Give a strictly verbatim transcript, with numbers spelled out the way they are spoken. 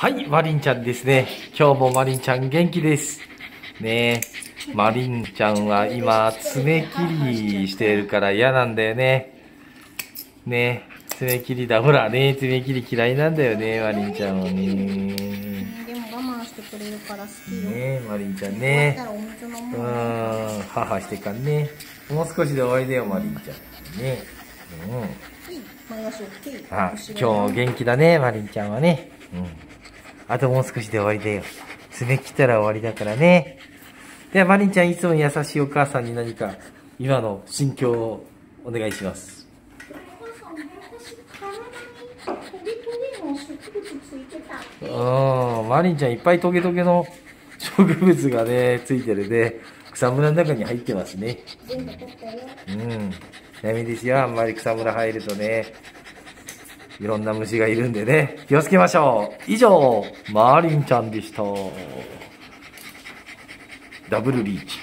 はい、マリンちゃんですね。今日もマリンちゃん元気です。ねえ、マリンちゃんは今、爪切りしてるから嫌なんだよね。ねえ、爪切りだ。ほらね、爪切り嫌いなんだよね、マリンちゃんはね。 でも我慢してくれるから好きよ。 ねえ、マリンちゃんね。うーん、母してかんね。もう少しで終わりだよ、マリンちゃん。ね。うん。あ、今日も元気だね、マリンちゃんはね。うん。あともう少しで終わりだよ。爪切ったら終わりだからね。では、マリンちゃんいつも優しいお母さんに何か、今の心境をお願いします。うん、マリンちゃんいっぱいトゲトゲの植物がね、ついてるね。草むらの中に入ってますね。うん。ダメですよ、あんまり草むら入るとね。いろんな虫がいるんでね、気をつけましょう。以上、マーリンちゃんでした。ダブルリーチ。